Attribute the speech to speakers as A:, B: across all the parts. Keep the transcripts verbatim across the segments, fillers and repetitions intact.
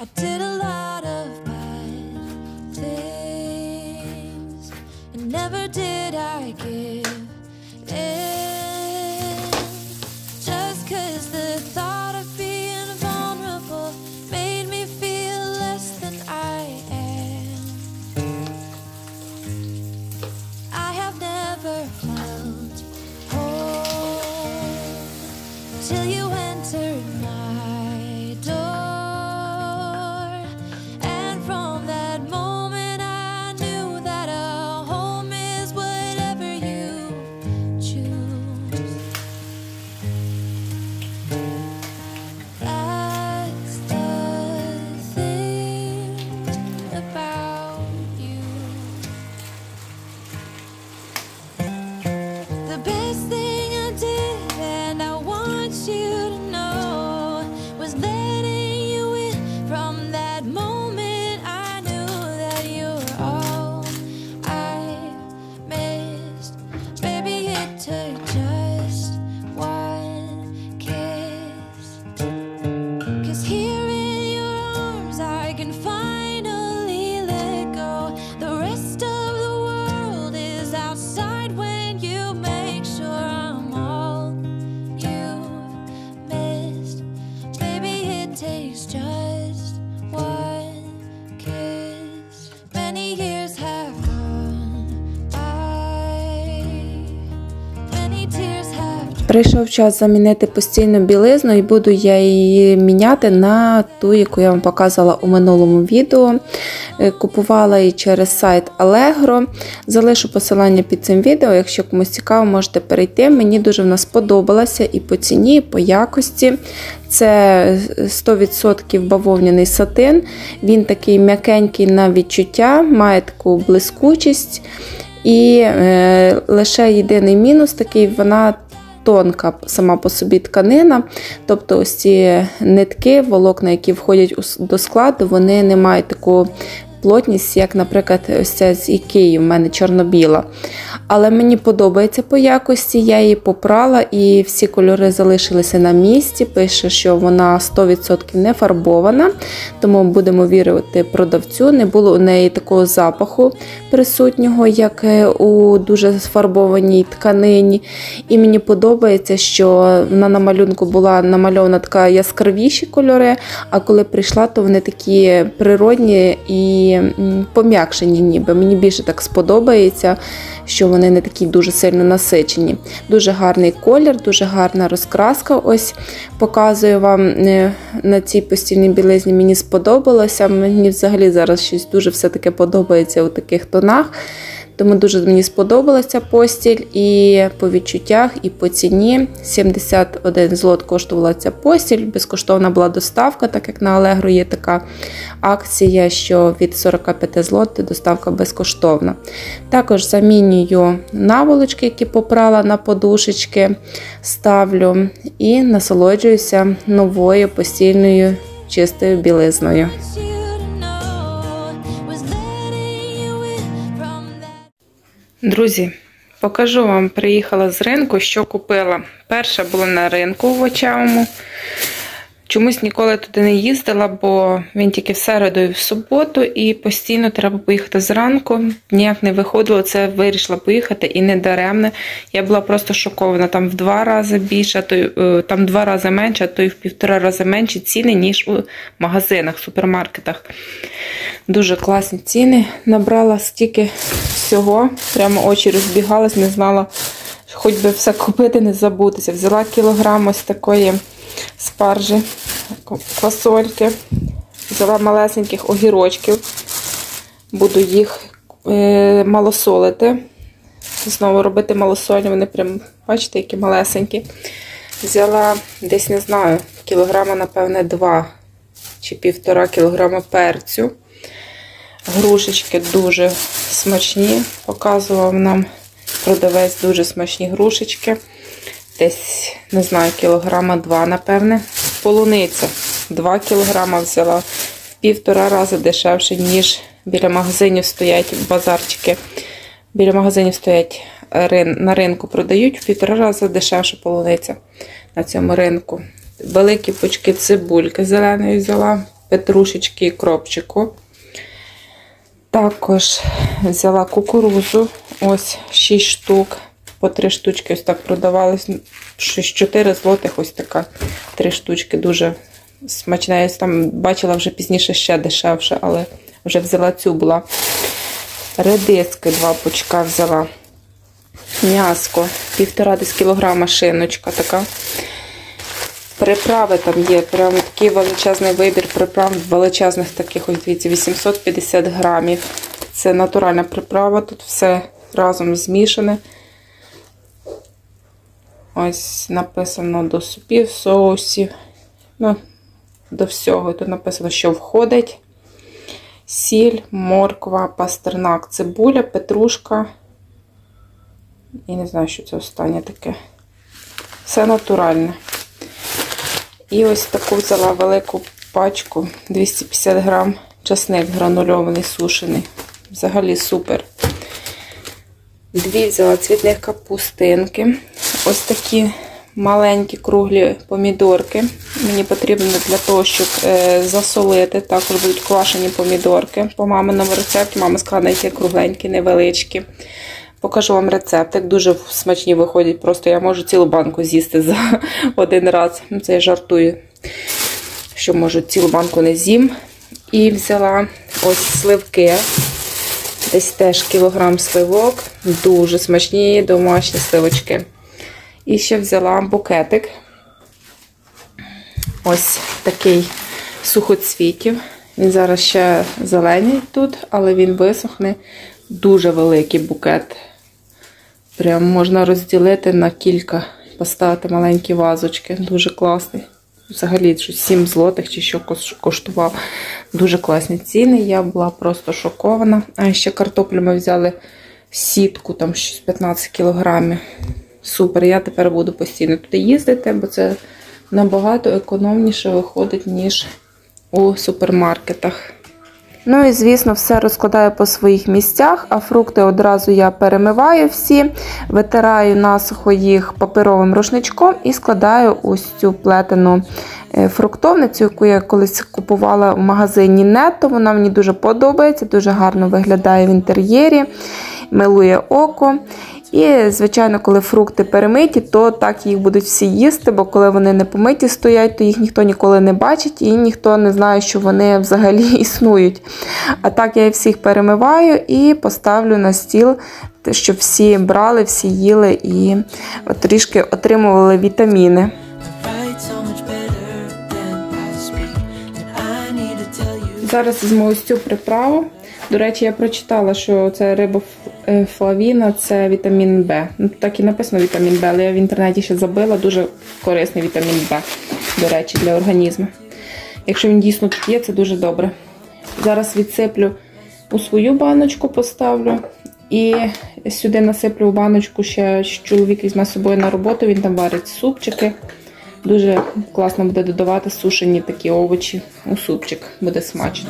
A: I did a lot of bad things, and never did I give in. Just 'cause the thought of being vulnerable made me feel less than I am. I have never felt whole till you entered my door, and from that moment I knew that a home is whatever you choose. That's the thing about you. The best thing I did, and I want you to know, was letting you in. From that moment I knew that you were all I missed. Baby, it took just one kiss. 'Cause here in your arms I can finally let go. The rest of the world is outside when you make sure I'm all you missed. Baby, it takes just one kiss. Many years have gone by, many tears have
B: Прийшов час замінити постільну білизну, і буду я її міняти на ту, яку я вам показувала у минулому відео. Е, Купувала її через сайт Allegro. Залишу посилання під цим відео, якщо комусь цікаво, можете перейти. Мені дуже вона сподобалася і по ціні, і по якості. Це сто відсотків бавовняний сатин. Він такий м'якенький на відчуття, має таку блискучість. І е, лише єдиний мінус такий, вона тонка сама по собі тканина, тобто ось ці нитки, волокна, які входять у- до складу, вони не мають таку плотність, як, наприклад, ось ця з Ікеї, в мене чорно-біла. Але мені подобається по якості, я її попрала і всі кольори залишилися на місці. Пише, що вона сто відсотків не фарбована, тому будемо вірити продавцю. Не було у неї такого запаху присутнього, як у дуже сфарбованій тканині. І мені подобається, що вона на малюнку була намальована така яскравіші кольори, а коли прийшла, то вони такі природні і м, пом'якшені ніби. Мені більше так сподобається, що вони не такі дуже сильно насичені. Дуже гарний колір, дуже гарна розкраска. Ось показую вам е, на цій постільній білизні. Мені сподобалося. Мені взагалі зараз щось дуже все-таки подобається у таких тонах. Тому дуже мені сподобалася постіль і по відчуттях, і по ціні. сімдесят один злот коштувала ця постіль, безкоштовна була доставка, так як на Allegro є така акція, що від сорок п'ять злот доставка безкоштовна. Також замінюю наволочки, які попрала на подушечки, ставлю і насолоджуюся новою постільною чистою білизною.
A: you to know, was letting you in. From that
B: Друзі, покажу вам, приїхала з ринку, що купила. Перша була на ринку в Очевому. Чомусь ніколи туди не їздила, бо він тільки в середу і в суботу, і постійно треба поїхати зранку. Ніяк не виходило, це вирішила поїхати, і не даремно. Я була просто шокована. Там в два рази більше, а то й, там два рази менше, а то й в півтора рази менші ціни, ніж у магазинах, супермаркетах. Дуже класні ціни. Набрала стільки всього, прямо очі розбігалась, не знала, хоч би все купити, не забутися. Взяла кілограм ось такої спаржі, квасольки, взяла малесеньких огірочків, буду їх е, малосолити, знову робити малосольні, вони прям, бачите, які малесенькі. Взяла десь, не знаю, кілограма, напевне, два чи півтора кілограма перцю. Грушечки дуже смачні, показував нам продавець дуже смачні грушечки. Десь, не знаю, кілограма два, напевне. Полуниця. два кілограма взяла. В півтора рази дешевше, ніж біля магазинів стоять базарчики. Біля магазинів стоять, на ринку продають, в півтора рази дешевше полуниця на цьому ринку. Великі пучки цибульки зеленої взяла. петрушечки і кропчику. Також взяла кукурудзу, ось шість штук, по три штучки ось так продавались, чотири злотих, ось така, три штучки, дуже смачна. Я там бачила вже пізніше ще дешевше, але вже взяла цю була. Редиски два пучка взяла. М'яско, півтора десь кілограма шиночка така. Приправи там є, прям такий величезний вибір приправ, величезних таких, ось дивіться, вісімсот п'ятдесят грамів. Це натуральна приправа, тут все разом змішане. Ось написано до супів, соусів, ну, до всього. Тут написано, що входить. Сіль, морква, пастернак, цибуля, петрушка. І не знаю, що це останнє таке. Все натуральне. І ось таку взяла велику пачку, двісті п'ятдесят грам, часник гранульований, сушений. Взагалі супер. Дві взяла цвітних капустинки. Ось такі маленькі круглі помідорки. Мені потрібно для того, щоб е, засолити. Також будуть квашені помідорки. По маминому рецепті мама сказала, які кругленькі, невеличкі. Покажу вам рецептик. Дуже смачні виходять. Просто я можу цілу банку з'їсти за один раз. Це я жартую, що можу цілу банку не з'їм. І взяла ось сливки. Десь теж кілограм сливок. Дуже смачні домашні сливочки. І ще взяла букетик. Ось такий сухоцвітів. Він зараз ще зелений тут, але він висохне. Дуже великий букет. Прям можна розділити на кілька, поставити маленькі вазочки. Дуже класний. Взагалі, сім злотих чи що коштував. Дуже класні ціни. Я була просто шокована. А ще картоплю ми взяли сітку, там щось п'ятнадцять кілограмів. Супер, я тепер буду постійно туди їздити, бо це набагато економніше виходить, ніж у супермаркетах. Ну і, звісно, все розкладаю по своїх місцях, а фрукти одразу я перемиваю всі, витираю насухо їх паперовим рушничком і складаю ось цю плетену фруктовницю, яку я колись купувала в магазині Netto. Вона мені дуже подобається, дуже гарно виглядає в інтер'єрі, милує око. І, звичайно, коли фрукти перемиті, то так їх будуть всі їсти, бо коли вони не помиті стоять, то їх ніхто ніколи не бачить і ніхто не знає, що вони взагалі існують. А так я їх всіх перемиваю і поставлю на стіл, щоб всі брали, всі їли і трішки отримували вітаміни. Зараз візьму ось цю приправу. До речі, я прочитала, що це рибофлавіна, це вітамін Б. Ну, так і написано вітамін Б, але я в інтернеті ще забила. Дуже корисний вітамін Б, до речі, для організму. Якщо він дійсно тут є, це дуже добре. Зараз відсиплю у свою баночку, поставлю. І сюди насиплю у баночку, ще чоловік візьме з собою на роботу, він там варить супчики. Дуже класно буде додавати сушені такі овочі у супчик, буде смачно.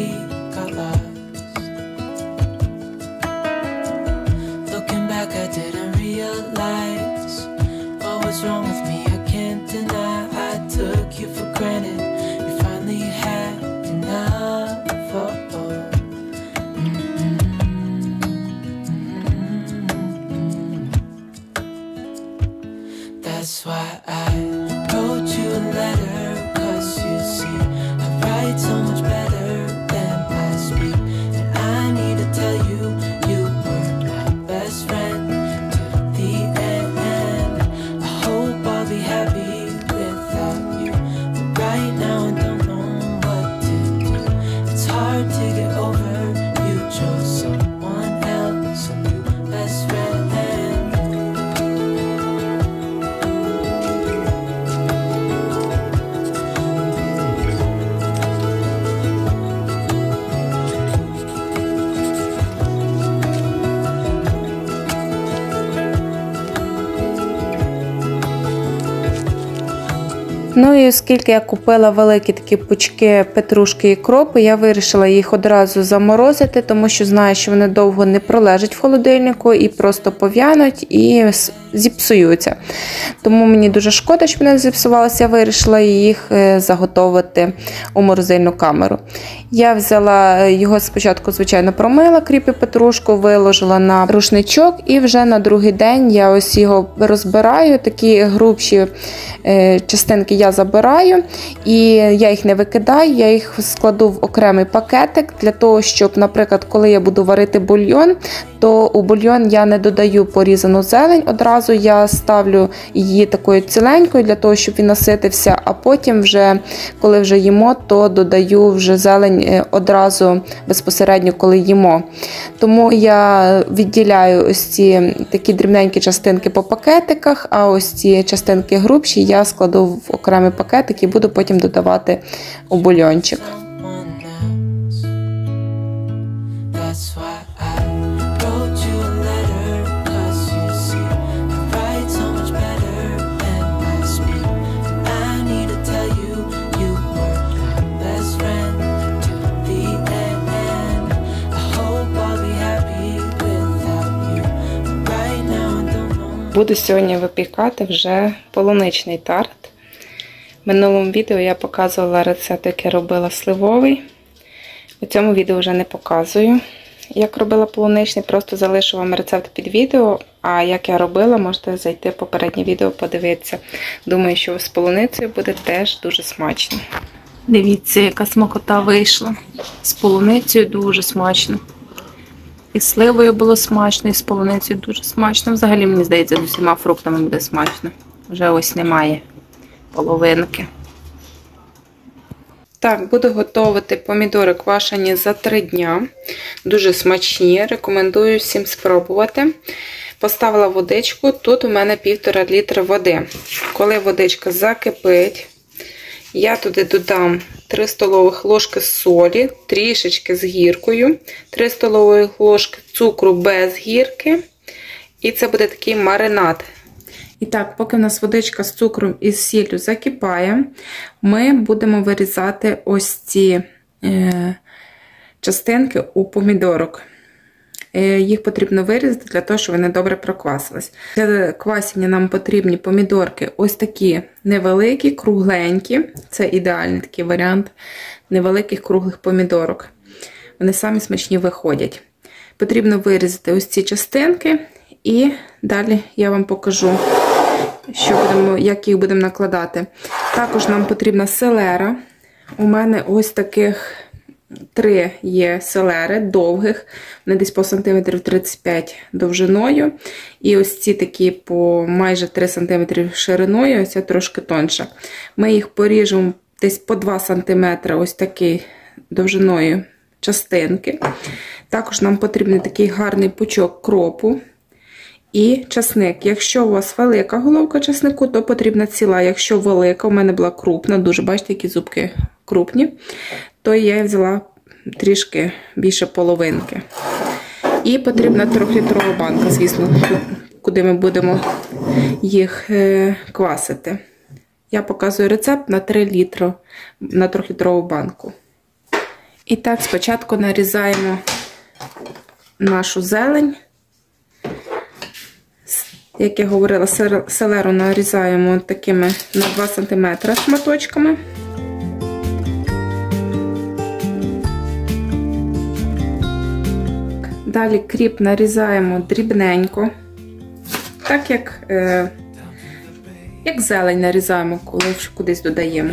A: That's why I wrote you a letter, 'cause you see, I write so much better than I speak. And I need to tell you, you were my best friend to the end. I hope I'll be happy without you, but right now I don't know what to do. It's hard to get over, you chose someone else, a new best friend.
B: Ну і оскільки я купила великі такі пучки петрушки і кропу, я вирішила їх одразу заморозити, тому що знаю, що вони довго не пролежать в холодильнику і просто пов'януть, і зіпсуються. Тому мені дуже шкода, що вони зіпсувалися, я вирішила їх заготовити у морозильну камеру. Я взяла його спочатку, звичайно, промила, кріп і петрушку, виложила на рушничок і вже на другий день я ось його розбираю, такі грубші частинки я забираю і я їх не викидаю, я їх складу в окремий пакетик для того, щоб, наприклад, коли я буду варити бульйон, то у бульйон я не додаю порізану зелень, одразу я ставлю її такою ціленькою для того, щоб він наситився, а потім вже, коли вже їмо, то додаю вже зелень одразу безпосередньо, коли їмо. Тому я відділяю ось ці такі дрібненькі частинки по пакетиках, а ось ці частинки грубші я складу в окремий пакетик і буду потім додавати у бульйончик. Буду сьогодні випікати вже полуничний тарт. В минулому відео я показувала рецепт, який робила сливовий. У цьому відео вже не показую, як робила полуничний, просто залишу вам рецепт під відео, а як я робила, можете зайти в попереднє відео, подивитися. Думаю, що з полуницею буде теж дуже смачно. Дивіться, яка смакота вийшла. З полуницею дуже смачно. І з сливою було смачно, і з полуницею дуже смачно. Взагалі, мені здається, з усіма фруктами буде смачно. Вже ось немає половинки. Так, буду готувати помідори квашені за три дня. Дуже смачні, рекомендую всім спробувати. Поставила водичку, тут у мене півтора літра води. Коли водичка закипить, я туди додам три столових ложки солі, трішечки з гіркою, три столові ложки цукру без гірки. І це буде такий маринад. І так, поки в нас водичка з цукром і з сіллю закипає, ми будемо вирізати ось ці е, частинки у помідорок. Е, їх потрібно вирізати для того, щоб вони добре проквасились. Для квасіння нам потрібні помідорки ось такі невеликі, кругленькі. Це ідеальний такий варіант невеликих круглих помідорок. Вони самі смачні виходять. Потрібно вирізати ось ці частинки. І далі я вам покажу, що будемо, як їх будемо накладати. Також нам потрібна селера. У мене ось таких три є селери довгих, вони десь по сантиметрів тридцять п'ять довжиною. І ось ці такі по майже три сантиметри шириною, ось ця трошки тонша. Ми їх поріжемо десь по два сантиметри ось такий довжиною частинки. Також нам потрібен такий гарний пучок кропу. І часник. Якщо у вас велика головка часнику, то потрібна ціла. Якщо велика, у мене була крупна, дуже, бачите, які зубки крупні, то я взяла трішки більше половинки. І потрібна трьохлітрова банка, звісно, куди ми будемо їх квасити. Я показую рецепт на три літри, на трьохлітрову банку. І так, спочатку нарізаємо нашу зелень. Як я говорила, селеру нарізаємо такими на два сантиметри шматочками. Далі кріп нарізаємо дрібненько, так як, е, як зелень нарізаємо, коли кудись додаємо.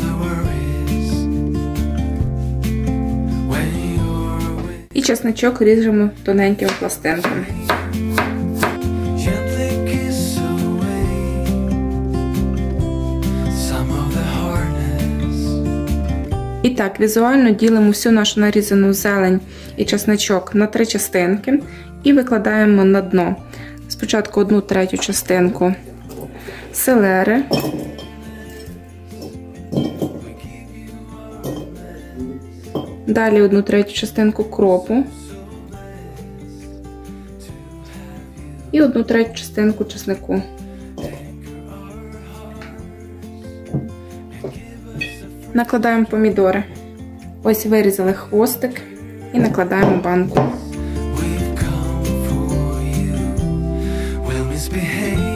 B: І чесночок ріжемо тоненькими пластинками. І так, візуально ділимо всю нашу нарізану зелень і чесночок на три частинки і викладаємо на дно. Спочатку одну третю частинку селери, далі одну третю частинку кропу і одну третю частинку чеснику. Накладаємо помідори. Ось вирізали хвостик і накладаємо банку.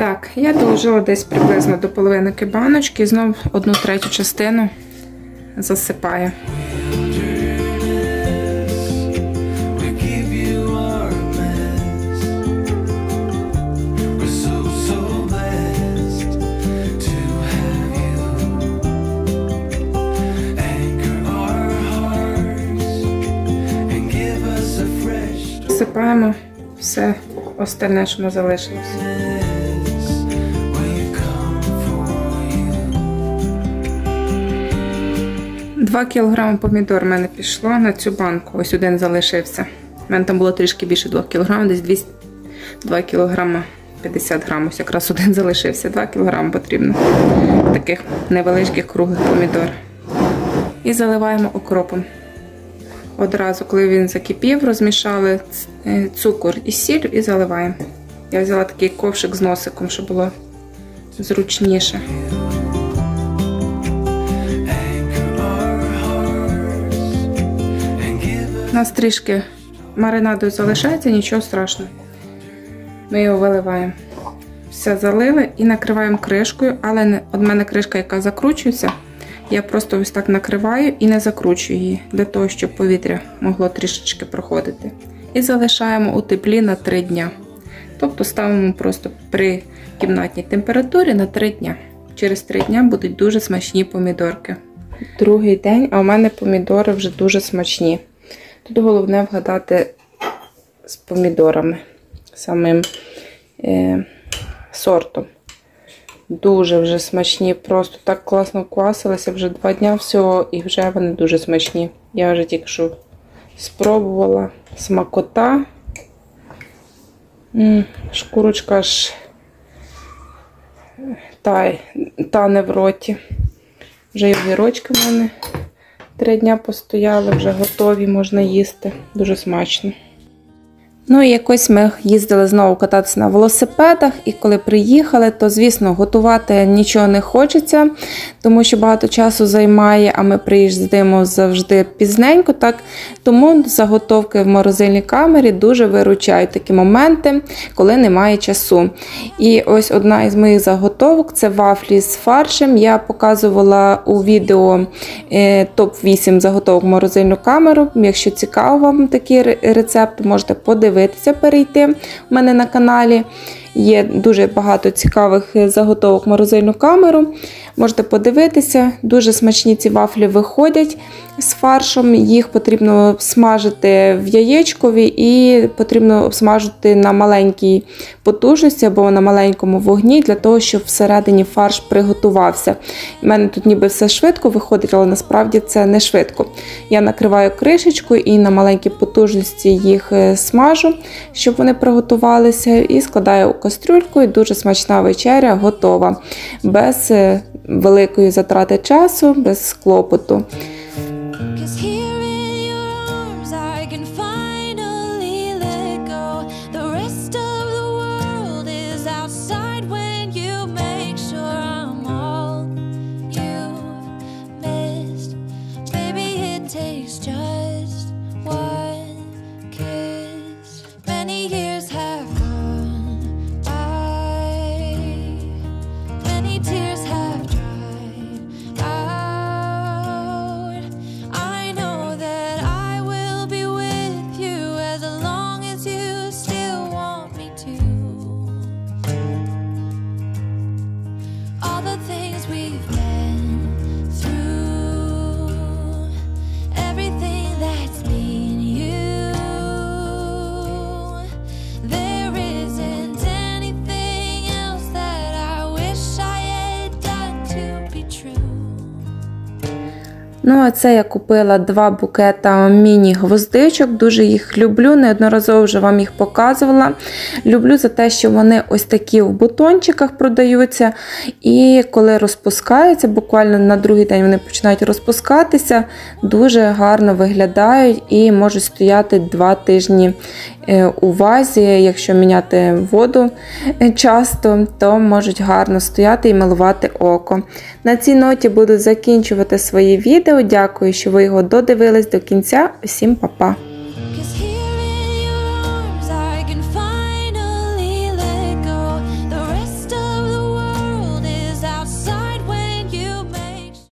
B: Так, я доложила десь приблизно до половинки баночки і знову одну третю частину засипаю. Засипаємо все остальне, що не залишилось. два кілограми помідор в мене пішло на цю банку. Ось один залишився. У мене там було трішки більше двох кілограмів, десь двісті два кілограми п'ятдесят грамів. Ось якраз один залишився. два кілограми потрібно. Таких невеличких круглих помідор. І заливаємо окропом. Одразу, коли він закипів, розмішали цукор і сіль і заливаємо. Я взяла такий ковшик з носиком, щоб було зручніше. У нас трішки маринаду залишається, нічого страшного. Ми його виливаємо. Все залили і накриваємо кришкою, але не, от мене кришка, яка закручується, я просто ось так накриваю і не закручую її, для того, щоб повітря могло трішечки проходити. І залишаємо у теплі на три дня. Тобто ставимо просто при кімнатній температурі на три дня. Через три дня будуть дуже смачні помідорки. Другий день, а у мене помідори вже дуже смачні. Тут головне вгадати з помідорами, самим е, сортом. Дуже вже смачні, просто так класно квасилися, вже два дня всього і вже вони дуже смачні. Я вже тільки що спробувала, смакота. М-м, шкурочка аж та, тане в роті. Вже і огірочки в мене три дня постояли, вже готові, можна їсти. Дуже смачно. Ну і якось ми їздили знову кататися на велосипедах, і коли приїхали, то, звісно, готувати нічого не хочеться, тому що багато часу займає, а ми приїздимо завжди пізненько, так? Тому заготовки в морозильній камері дуже виручають такі моменти, коли немає часу. І ось одна із моїх заготовок – це вафлі з фаршем. Я показувала у відео топ вісім заготовок в морозильну камеру. Якщо цікаво вам такий рецепт, можете подивитися. Дивитися, перейти у мене на каналі. Є дуже багато цікавих заготовок в морозильну камеру. Можете подивитися. Дуже смачні ці вафлі виходять з фаршем. Їх потрібно смажити в яєчкові і потрібно обсмажити на маленькій потужності або на маленькому вогні, для того, щоб всередині фарш приготувався. У мене тут ніби все швидко виходить, але насправді це не швидко. Я накриваю кришечкою і на маленькій потужності їх смажу, щоб вони приготувалися, і складаю у кастрюльку, і дуже смачна вечеря готова. Без великої затрати часу, без клопоту. Ну, а це я купила два букета міні-гвоздичок, дуже їх люблю, неодноразово вже вам їх показувала. Люблю за те, що вони ось такі в бутончиках продаються, і коли розпускаються, буквально на другий день вони починають розпускатися, дуже гарно виглядають і можуть стояти два тижні у вазі. Якщо міняти воду часто, то можуть гарно стояти і милувати око. На цій ноті буду закінчувати своє відео. Дякую, що ви його додивились до кінця. Всім па-па!